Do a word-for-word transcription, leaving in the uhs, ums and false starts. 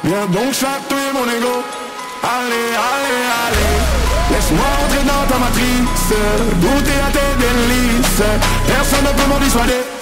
Viens donc chatouiller mon ego. Allez, allez, allez. Laisse-moi entrer dans ta matrice, goûter à tes délices. Personne ne peut m'en dissuader.